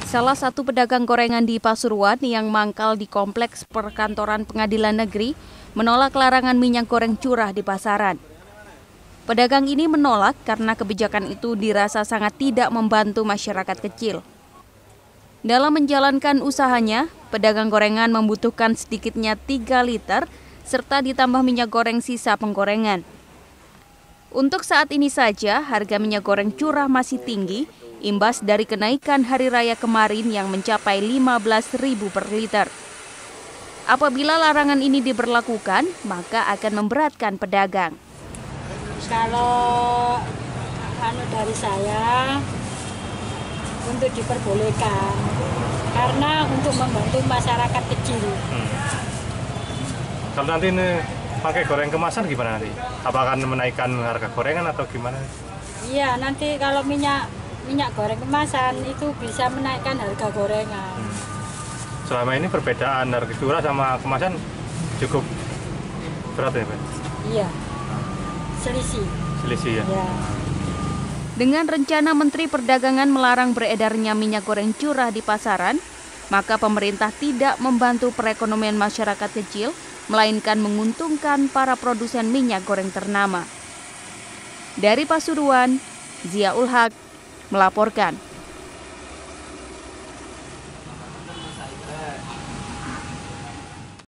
Salah satu pedagang gorengan di Pasuruan yang mangkal di kompleks perkantoran pengadilan negeri menolak larangan minyak goreng curah di pasaran. Pedagang ini menolak karena kebijakan itu dirasa sangat tidak membantu masyarakat kecil. Dalam menjalankan usahanya, pedagang gorengan membutuhkan sedikitnya 3 liter serta ditambah minyak goreng sisa penggorengan. Untuk saat ini saja, harga minyak goreng curah masih tinggi, imbas dari kenaikan hari raya kemarin yang mencapai Rp15.000 per liter. Apabila larangan ini diberlakukan, maka akan memberatkan pedagang. Kalau dari saya untuk diperbolehkan, karena untuk membantu masyarakat kecil. Kalau nanti ini pakai goreng kemasan gimana nanti? Apakah akan menaikkan harga gorengan atau gimana? Iya, nanti kalau minyak goreng kemasan itu bisa menaikkan harga gorengan. Selama ini perbedaan harga curah sama kemasan cukup berat ya, Pak? Iya, selisih ya? Ya. Dengan rencana Menteri Perdagangan melarang beredarnya minyak goreng curah di pasaran, maka pemerintah tidak membantu perekonomian masyarakat kecil, melainkan menguntungkan para produsen minyak goreng ternama. Dari Pasuruan, Zia Ul Haq melaporkan.